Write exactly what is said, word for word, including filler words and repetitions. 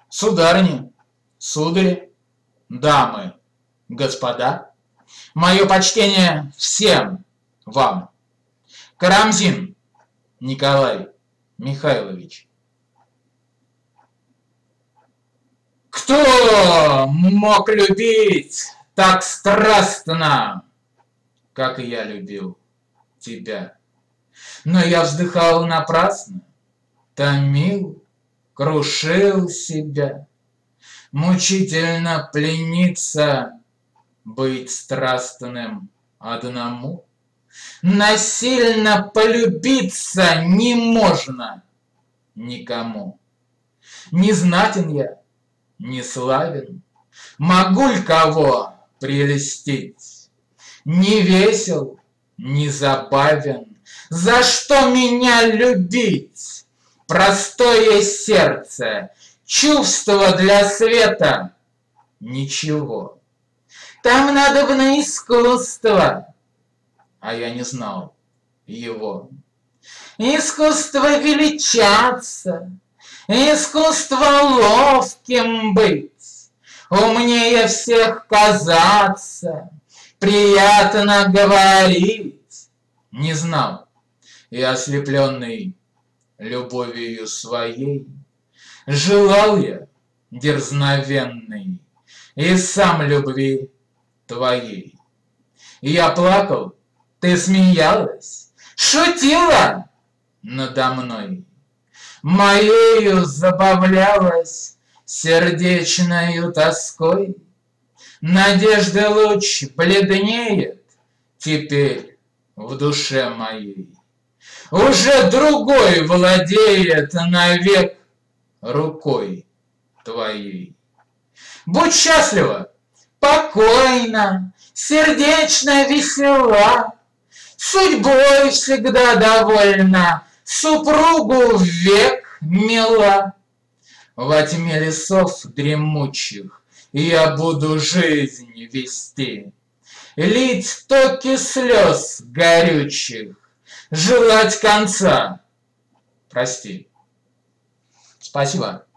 Сударыни, судари, дамы, господа, мое почтение всем вам. Карамзин Николай Михайлович. Кто мог любить так страстно, как и я любил тебя? Но я вздыхал напрасно, томил, крушил себя. Мучительно плениться, быть страстным одному. Насильно полюбиться не можно никому. Не знатен я, не славен, могу ли кого прелестить? Не весел, не забавен, за что меня любить? Простое сердце, чувство для света — ничего. Там надобно искусство, а я не знал его. Искусство величаться, искусство ловким быть, умнее всех казаться, приятно говорить. Не знал и ослепленный любовью своей, желал я дерзновенной и сам любви твоей. Я плакал, ты смеялась, шутила надо мной, моею забавлялась сердечною тоской. Надежда луч бледнеет теперь в душе моей, уже другой владеет навек рукой твоей. Будь счастлива, покойна, сердечно весела, судьбой всегда довольна, супругу век мила. Во тьме лесов дремучих я буду жизнь вести, лить токи слез горючих, желать конца. Прости. Спасибо.